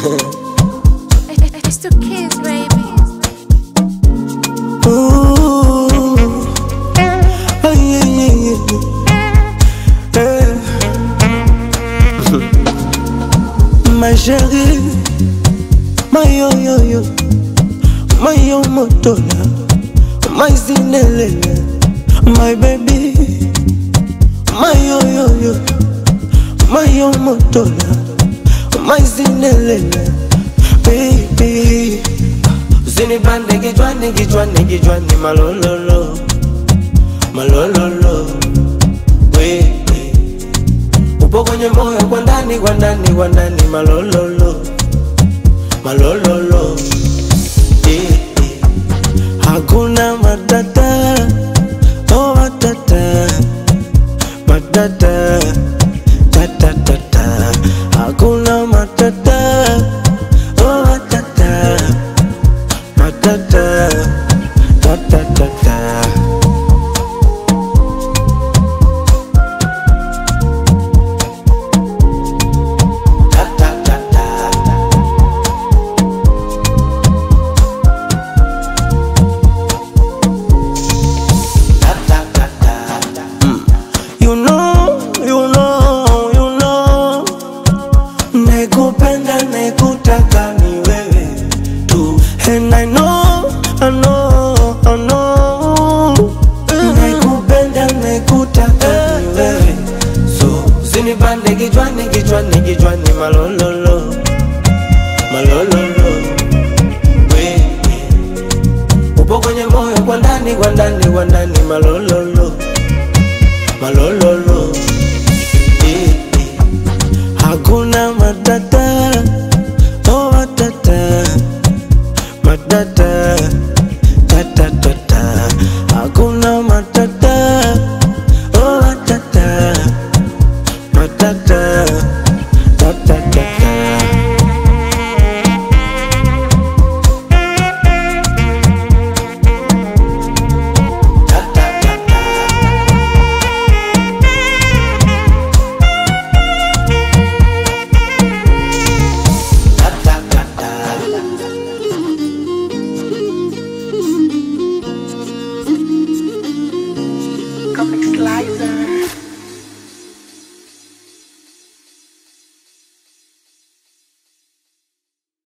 It's the kids, baby. Ooh, oh yeah, yeah, yeah. My chérie, my yo, my yo motola, my zinelele, my baby, my yo, my yo motola, my zinelele, baby. Usinipande kichwani malololo, malololo, we. Upo kwenye moyo kwa ndani malololo, malololo, hakuna matata, oh matata, matata, ta. Hakuna matata, oh matata, matata, ta. Nekupenda nekutaka ni wewe tu, and I know. Nekupenda nekutaka ni wewe, so usinipande kichwani malololo, malololo, we. Upo kwenye moyo kwa ndani malololo, malololo, hakuna matata, oh matata, matata.